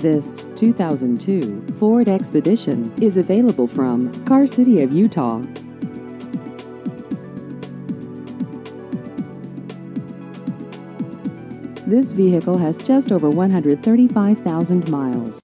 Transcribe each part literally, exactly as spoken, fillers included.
This two thousand two Ford Expedition is available from Car City of Utah. This vehicle has just over one hundred thirty-five thousand miles.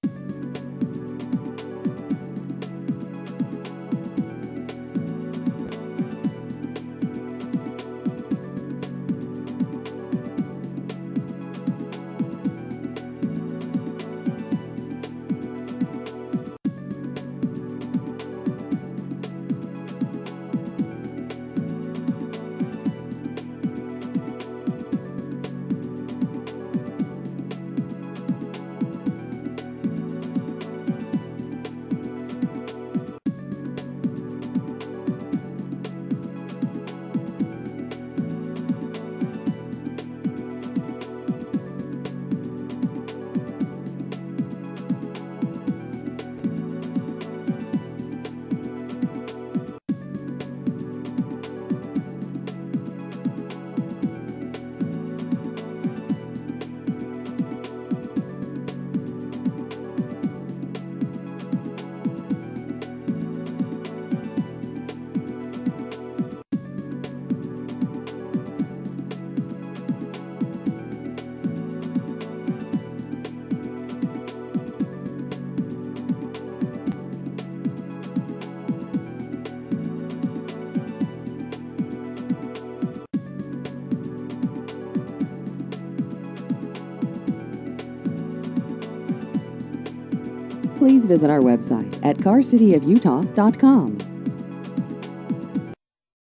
Please visit our website at car city of utah dot com.